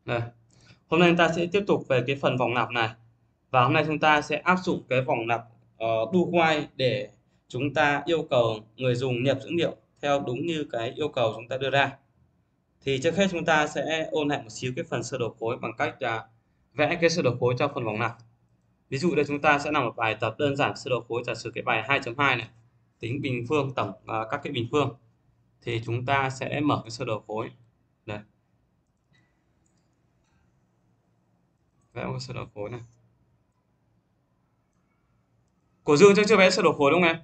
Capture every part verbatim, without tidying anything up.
Đây. Hôm nay chúng ta sẽ tiếp tục về cái phần vòng lặp này. Và hôm nay chúng ta sẽ áp dụng cái vòng lặp uh, do while để chúng ta yêu cầu người dùng nhập dữ liệu theo đúng như cái yêu cầu chúng ta đưa ra. Thì trước hết chúng ta sẽ ôn lại một xíu cái phần sơ đồ khối bằng cách là vẽ cái sơ đồ khối cho phần vòng lặp. Ví dụ đây chúng ta sẽ làm một bài tập đơn giản sơ đồ khối, giả sử cái bài hai chấm hai này, tính bình phương tổng uh, các cái bình phương. Thì chúng ta sẽ mở cái sơ đồ khối. Đây. Vẽ một cái sơ đồ khối này. Của Dương chắc chưa vẽ sơ đồ khối đúng không em?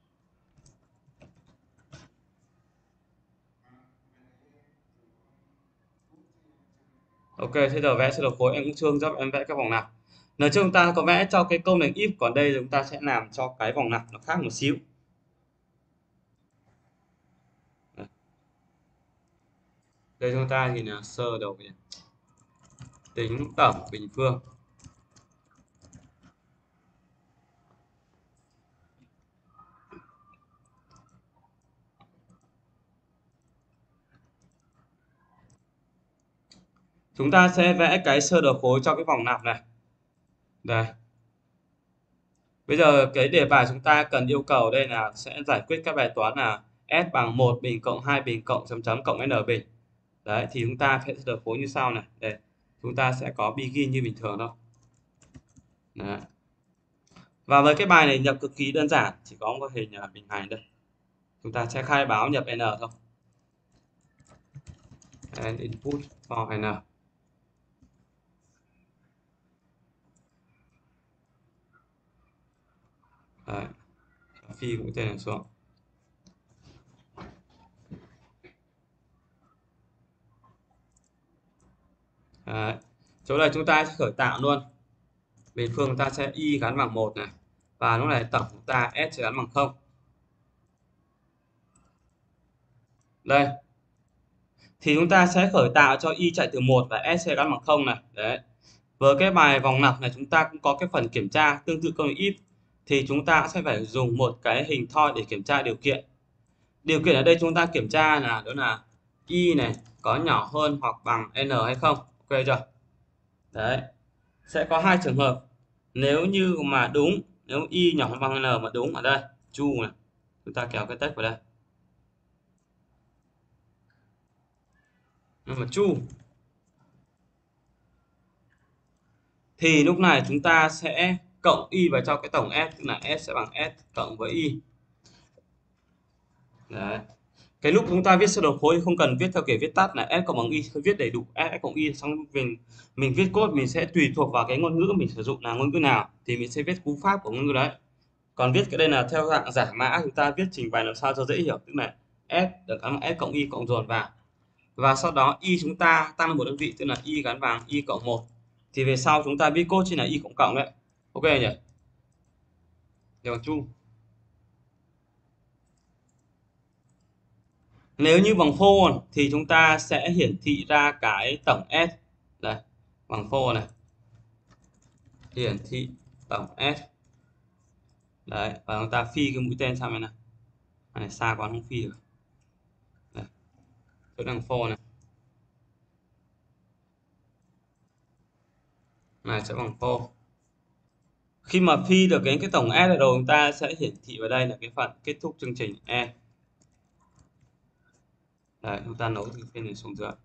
Ok, thế giờ vẽ sơ đồ khối em cũng chưa giúp em vẽ cái vòng lặp. Nói chung chúng ta có vẽ cho cái câu này if, còn đây chúng ta sẽ làm cho cái vòng lặp nó khác một xíu. Đây chúng ta thì là sơ đồ tính tổng bình phương. Chúng ta sẽ vẽ cái sơ đồ khối cho cái vòng lặp này. Đây. Bây giờ cái đề bài chúng ta cần yêu cầu đây là sẽ giải quyết các bài toán là S bằng một bình cộng hai bình cộng chấm chấm cộng N bình. Đấy, thì chúng ta sẽ sơ đồ khối như sau này. Đây. Chúng ta sẽ có begin như bình thường thôi. Đấy. Và với cái bài này nhập cực kỳ đơn giản, chỉ có một hình bình hành đây. Chúng ta sẽ khai báo nhập N thôi. And input for N. Đấy. Phi cũng tên này xuống. Đấy. Chỗ này chúng ta sẽ khởi tạo luôn. Bình phương ta sẽ y gắn bằng một này. Và lúc này tổng chúng ta S sẽ gắn bằng không. Đây. Thì chúng ta sẽ khởi tạo cho y chạy từ một và S sẽ gắn bằng không này. Đấy. Với cái bài vòng lặp này chúng ta cũng có cái phần kiểm tra tương tự câu if, thì chúng ta sẽ phải dùng một cái hình thoi để kiểm tra điều kiện. Điều kiện ở đây chúng ta kiểm tra là đó là y này có nhỏ hơn hoặc bằng n hay không. Ok chưa? Đấy. Sẽ có hai trường hợp. Nếu như mà đúng, nếu y nhỏ hơn bằng n mà đúng ở đây, true này. Chúng ta kéo cái text vào đây. Nhưng mà true thì lúc này chúng ta sẽ cộng y vào cho cái tổng S, tức là S sẽ bằng S cộng với y. Đấy. Cái lúc chúng ta viết sơ đồ khối không cần viết theo kiểu viết tắt là S cộng bằng y, viết đầy đủ S cộng y, xong mình mình viết code mình sẽ tùy thuộc vào cái ngôn ngữ mình sử dụng là ngôn ngữ nào thì mình sẽ viết cú pháp của ngôn ngữ đấy. Còn viết cái đây là theo dạng giải mã, chúng ta viết trình bày làm sao cho dễ hiểu, tức là S được gắn bằng S cộng y cộng dồn vào, và sau đó y chúng ta tăng một đơn vị, tức là y gắn bằng y cộng một, thì về sau chúng ta viết code chỉ là y cộng cộng đấy. Ok nhỉ? Điều bằng chu. Nếu như bằng for thì chúng ta sẽ hiển thị ra cái tổng S đây, bằng for này, hiển thị tổng S đấy, và chúng ta phi cái mũi tên sang bên này, này xa quá không phi được. Đây, chỗ đằng for này, này sẽ bằng for. Khi mà phi được cái cái tổng S ở đầu, chúng ta sẽ hiển thị vào đây là cái phần kết thúc chương trình E. Đấy, chúng ta nối từ bên này xuống dưới.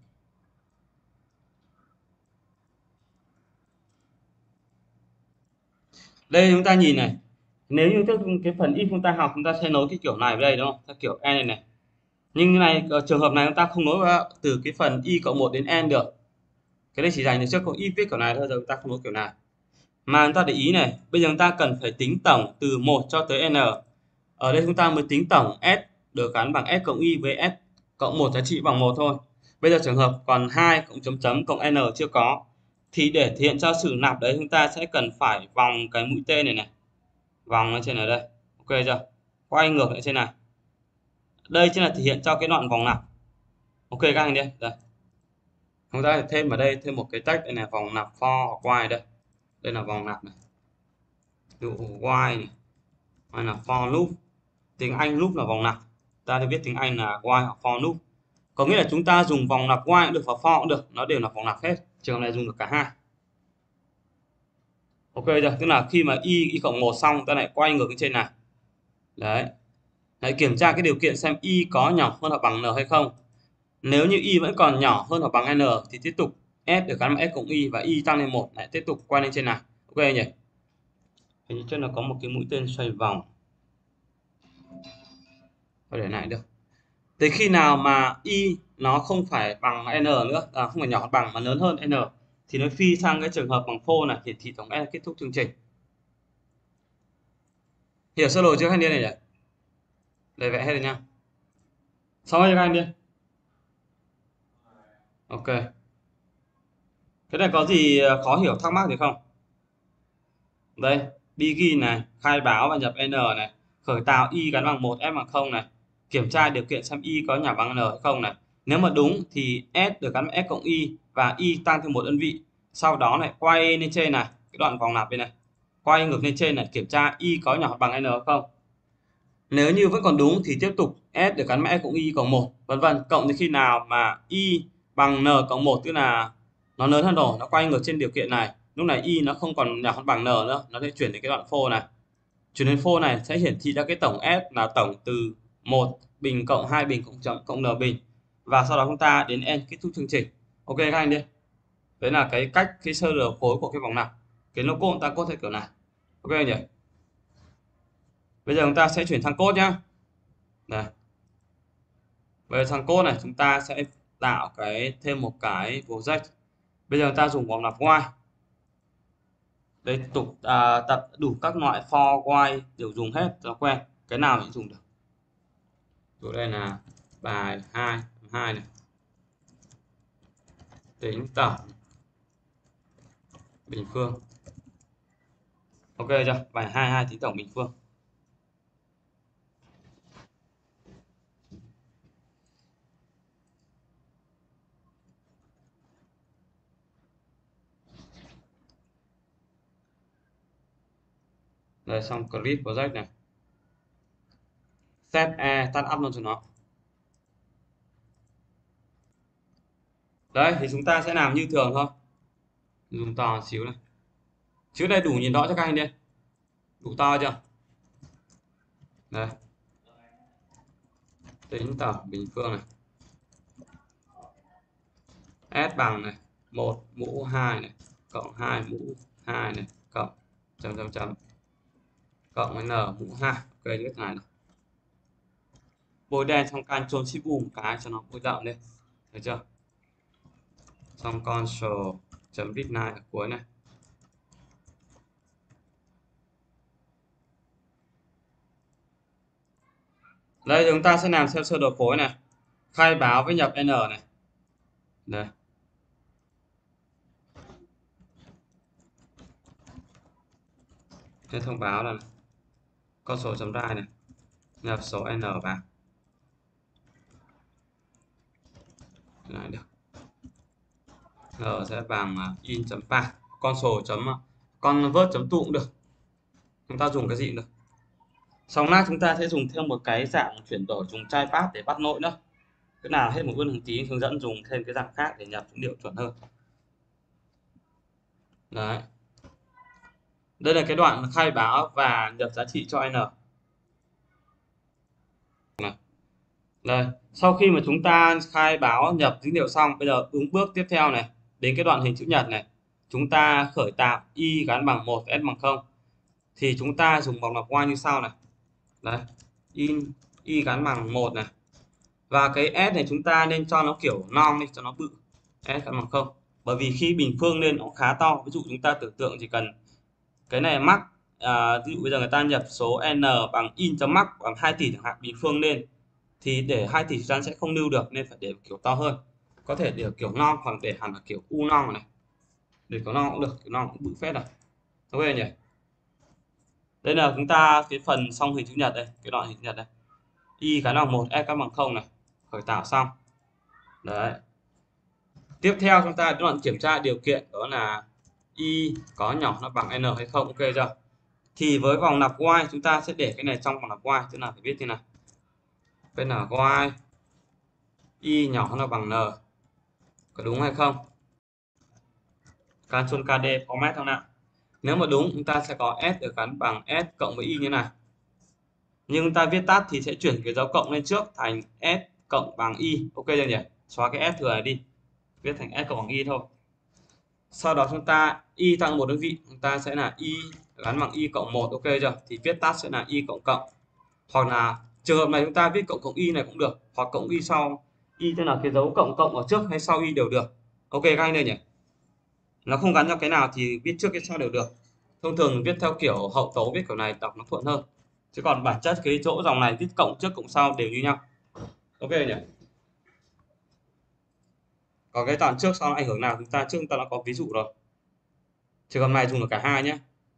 Đây chúng ta nhìn này, nếu như cái phần if chúng ta học chúng ta sẽ nối cái kiểu này vào đây đúng không? Theo kiểu n này này. Nhưng như này ở trường hợp này chúng ta không nối vào từ cái phần y cộng một đến n được. Cái này chỉ dành để trước câu if viết kiểu này thôi, giờ chúng ta không nối kiểu này. Mà chúng ta để ý này, bây giờ chúng ta cần phải tính tổng từ một cho tới n. Ở đây chúng ta mới tính tổng S được gắn bằng S cộng y với S cộng một giá trị bằng một thôi. Bây giờ trường hợp còn hai cộng chấm chấm cộng n chưa có, thì để thể hiện cho sự nạp đấy chúng ta sẽ cần phải vòng cái mũi tên này này, vòng ở trên ở đây. Ok chưa? Quay ngược lại trên này. Đây chính là thể hiện cho cái đoạn vòng lặp. Ok các anh đi. Đây. Chúng ta thêm ở đây thêm một cái text đây này, vòng lặp for hoặc while đây. Đây là vòng lặp này. Ví dụ while này, hay là for loop. Tiếng Anh loop là vòng lặp. Ta được viết tiếng Anh là while hoặc for loop. Có nghĩa là chúng ta dùng vòng lặp while cũng được và for cũng được, nó đều là vòng lặp hết. Trường hợp này dùng được cả hai. Ok chưa? Tức là khi mà y y cộng một xong ta lại quay ngược lên trên này. Đấy. Hãy kiểm tra cái điều kiện xem y có nhỏ hơn hoặc bằng n hay không. Nếu như y vẫn còn nhỏ hơn hoặc bằng n thì tiếp tục s được gắn vào s cộng y và y tăng lên một, lại tiếp tục quay lên trên này. Ok nhỉ? Hình như trên là có một cái mũi tên xoay vòng. Có để lại được. Tới khi nào mà y nó không phải bằng n nữa, à, không phải nhỏ bằng mà lớn hơn n thì nó phi sang cái trường hợp bằng phô này, hiển thị tổng s kết thúc chương trình. Hiểu sơ đồ chưa các anh này nhỉ? Để vẽ hết rồi nha. Xong rồi các anh đi. Ok. Cái này có gì khó hiểu thắc mắc gì không? Đây, begin này, khai báo và nhập n này, khởi tạo y gắn bằng một, s bằng không này, kiểm tra điều kiện xem y có nhỏ bằng n hay không này. Nếu mà đúng thì s được gắn với s cộng y và y tăng thêm một đơn vị. Sau đó này quay lên trên này, cái đoạn vòng lặp đây này, quay ngược lên trên này, kiểm tra y có nhỏ bằng n hay không. Nếu như vẫn còn đúng thì tiếp tục s được gắn với s cộng y cộng một, vân vân, cộng đến khi nào mà y bằng n cộng một, tức là nó lớn hơn rồi, nó quay ngược trên điều kiện này. Lúc này y nó không còn nhỏ hơn bằng n nữa, nó sẽ chuyển đến cái đoạn phô này. Chuyển đến phô này sẽ hiển thị ra cái tổng s là tổng từ một bình cộng hai bình cộng chấm cộng n bình. Và sau đó chúng ta đến end kết thúc chương trình. Ok các anh đi. Đấy là cái cách cái sơ đồ khối của cái vòng lặp. Cái logo chúng ta code theo kiểu này. Ok nhỉ? Bây giờ chúng ta sẽ chuyển sang code nhá. Đây. Bây giờ sang code này chúng ta sẽ tạo cái thêm một cái project. Bây giờ chúng ta dùng vòng lặp while. Đây tục à, tập đủ các loại for while đều dùng hết cho quen, cái nào cũng dùng được. Chỗ đây là bài hai hai này, tính tổng bình phương. Ok chưa? Bài hai hai tính tổng bình phương. Đây xong clip project này, set e tắt up luôn cho nó. Đấy thì chúng ta sẽ làm như thường thôi, dùng to một xíu này, chữ đây đủ nhìn rõ cho các anh đi, đủ to chưa? Đây, tính tổng bình phương này, s bằng này một mũ hai này cộng hai mũ hai này cộng chấm chấm chấm cộng với n mũ hai. Ok như thế này, này. Bôi đen xong Ctrl Shift U một cái cho nó bôi đậm lên, được chưa? Xong console chấm readline ở cuối này. Đây chúng ta sẽ làm theo sơ đồ khối này, khai báo với nhập n này. Đây. Cái thông báo là console chấm write này, nhập số n vào. Này được. N sẽ bằng in chấm pa, console chấm convert chấm tu cũng được. Chúng ta dùng cái gì cũng được. Sau lát chúng ta sẽ dùng thêm một cái dạng chuyển đổi dùng try path để bắt lỗi nữa. Cái nào hết một bước hướng tí hướng dẫn dùng thêm cái dạng khác để nhập dữ liệu chuẩn hơn. Đấy. Đây là cái đoạn khai báo và nhập giá trị cho n. Này. Đây, sau khi mà chúng ta khai báo nhập dữ liệu xong, bây giờ ứng bước tiếp theo này, đến cái đoạn hình chữ nhật này, chúng ta khởi tạo y gắn bằng một, s bằng không. Thì chúng ta dùng vòng lặp while như sau này. Đấy, in y gắn bằng một này. Và cái s này chúng ta nên cho nó kiểu non đi cho nó bự. S gắn bằng không. Bởi vì khi bình phương lên nó khá to, ví dụ chúng ta tưởng tượng chỉ cần cái này mắc à, ví dụ bây giờ người ta nhập số n bằng in chấm mắc bằng hai tỷ chẳng hạn, bình phương lên thì để hai tỷ chúng ta sẽ không lưu được nên phải để kiểu to hơn. Có thể để kiểu non hoặc để hẳn là kiểu u non này. Để có non cũng được, kiểu non cũng bự phết rồi. Ok nhỉ? Đây là chúng ta cái phần xong hình chữ nhật đây, cái đoạn hình chữ nhật đây. Y cái bằng một, s cái bằng không này, khởi tạo xong. Đấy. Tiếp theo chúng ta đoạn kiểm tra điều kiện đó là y có nhỏ nó bằng n hay không, ok chưa? Thì với vòng lặp while chúng ta sẽ để cái này trong vòng lặp while, tức là phải viết thế này. Bên là while y nhỏ hơn là bằng n. Có đúng hay không? Ctrl kd format không nào? Nếu mà đúng chúng ta sẽ có s được gắn bằng s cộng với y như này. Nhưng chúng ta viết tắt thì sẽ chuyển cái dấu cộng lên trước thành s cộng bằng y. Ok chưa nhỉ? Xóa cái s thừa này đi. Viết thành s cộng bằng y thôi. Sau đó chúng ta y tăng một đơn vị, chúng ta sẽ là y gắn bằng y cộng một. Ok chưa? Thì viết tắt sẽ là y cộng cộng. Hoặc là trường hợp này chúng ta viết cộng cộng y này cũng được, hoặc cộng y sau. Y tức là cái dấu cộng cộng ở trước hay sau y đều được. Ok các anh đây nhỉ? Nó không gắn cho cái nào thì viết trước cái sau đều được. Thông thường viết theo kiểu hậu tấu, viết kiểu này đọc nó thuận hơn. Chứ còn bản chất cái chỗ dòng này viết cộng trước cộng sau đều như nhau. Ok nhỉ? Còn cái đoạn trước sau nó ảnh hưởng nào chúng ta trước chúng ta đã có ví dụ rồi. Trường hợp này dùng được cả hai nhé.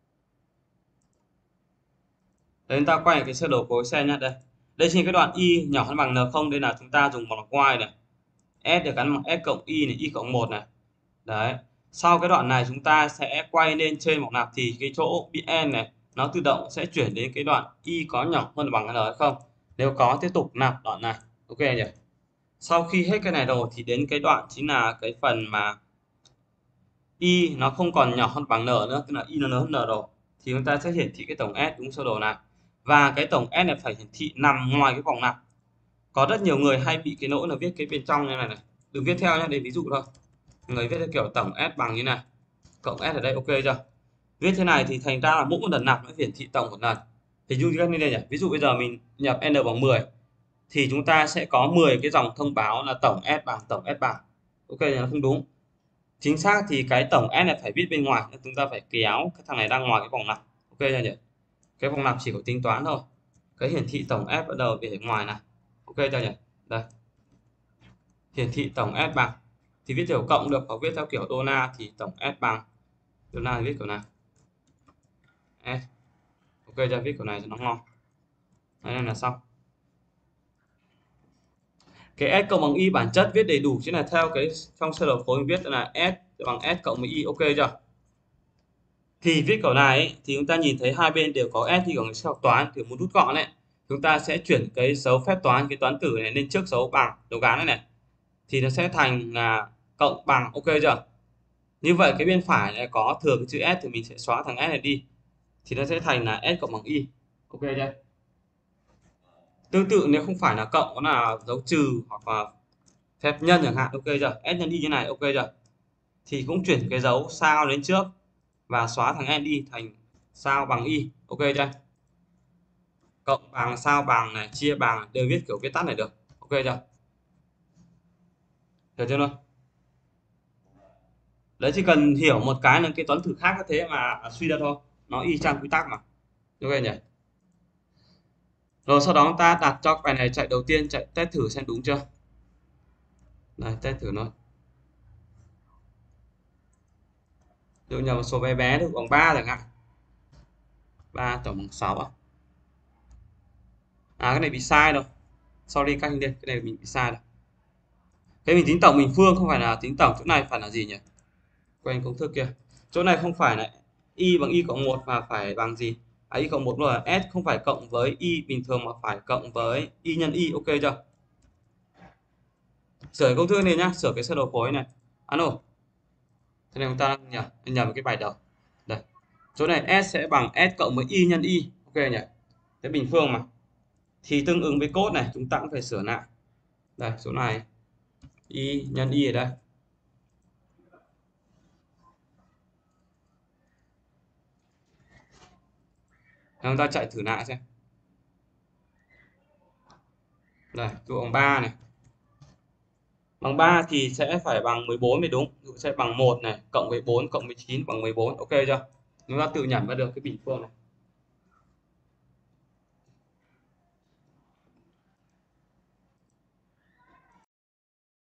Đấy, chúng ta quay cái sơ đồ khối xe nhé. Đây. Đây chính cái đoạn y nhỏ hơn bằng n không, đây là chúng ta dùng một y này. S được gắn bằng s cộng y này, y cộng một này. Đấy. Sau cái đoạn này chúng ta sẽ quay lên trên một nạp thì cái chỗ bị n này nó tự động sẽ chuyển đến cái đoạn y có nhỏ hơn bằng n hay không. Nếu có tiếp tục nạp đoạn này. Ok nhỉ? Sau khi hết cái này rồi thì đến cái đoạn chính là cái phần mà y nó không còn nhỏ hơn bằng n nữa, tức là y nó lớn hơn n rồi, thì chúng ta sẽ hiển thị cái tổng s đúng sơ đồ này. Và cái tổng s này phải hiển thị nằm ngoài cái vòng nạp. Có rất nhiều người hay bị cái lỗi là viết cái bên trong như này này. Đừng viết theo nhé, để ví dụ thôi. Người viết theo kiểu tổng s bằng như này, cộng s ở đây. Ok chưa? Viết thế này thì thành ra là mỗi một lần nạp nó hiển thị tổng một lần. Hình dung như đây nhỉ? Ví dụ bây giờ mình nhập n bằng mười thì chúng ta sẽ có mười cái dòng thông báo là tổng s bằng tổng s bằng. Ok thì nó không đúng. Chính xác thì cái tổng s này phải viết bên ngoài, nên chúng ta phải kéo cái thằng này ra ngoài cái vòng nạp. Ok chưa nhỉ? Cái vòng nạp chỉ có tính toán thôi. Cái hiển thị tổng s bắt đầu để ngoài này. Ok chưa nhỉ? Đây. Hiển thị tổng s bằng thì viết kiểu cộng được, hoặc viết theo kiểu đô la thì tổng s bằng đô la viết kiểu này. S. Ok cho viết kiểu này cho nó ngon. Đây là xong. Cái s cộng bằng y bản chất viết đầy đủ chứ là theo cái trong sơ đồ khối viết là s bằng s cộng với y. Ok chưa? Thì viết kiểu này ấy, thì chúng ta nhìn thấy hai bên đều có s, thì của học toán thì muốn rút gọn này chúng ta sẽ chuyển cái dấu phép toán, cái toán tử này lên trước dấu bằng, dấu gán này này, thì nó sẽ thành là cộng bằng. Ok chưa? Như vậy cái bên phải này có thừa cái chữ s thì mình sẽ xóa thằng s này đi, thì nó sẽ thành là s cộng bằng y. Ok chưa? Tương tự nếu không phải là cộng, nó là dấu trừ hoặc là phép nhân chẳng hạn. Ok chưa? S nhân y như này. Ok chưa? Thì cũng chuyển cái dấu sao đến trước và xóa thằng n đi thành sao bằng y. Ok chưa? Cộng bằng, sao bằng này, chia bằng đều viết kiểu viết tắt này được. Ok chưa? Được chưa nào? Đấy, chỉ cần hiểu một cái là cái toán thử khác như thế mà suy ra thôi, nó y chang quy tắc mà. Ok nhỉ? Rồi sau đó chúng ta đặt cho bài này chạy đầu tiên, chạy test thử xem đúng chưa. Này, test thử nó. Ví dụ như một số bé bé được bằng ba chẳng hạn. ba tổng bằng sáu à? À cái này bị sai rồi. Sorry các anh đây, cái này mình bị sai rồi. Cái mình tính tổng bình phương không phải là tính tổng, chỗ này phải là gì nhỉ? Quanh công thức kia. Chỗ này không phải là y bằng y cộng một mà phải bằng gì? À, y cộng một là s không phải cộng với y bình thường mà phải cộng với y nhân y. Ok chưa? Sửa công thức này nhá, sửa cái sơ đồ khối này. Ano. Thế này chúng ta nhỉ, nhầm cái bài đầu. Đây. Chỗ này s sẽ bằng s cộng với y nhân y. Ok nhỉ? Cái bình phương mà. Thì tương ứng với cốt này chúng ta cũng phải sửa lại. Đây, chỗ này y nhân y ở đây. Chúng ta chạy thử lại xem. Đây, dụ bằng ba này. Bằng ba thì sẽ phải bằng mười bốn mới đúng. Dụ sẽ bằng một này, cộng với bốn cộng với chín bằng mười bốn. Ok chưa? Chúng ta tự nhẩm ra được cái bình phương này.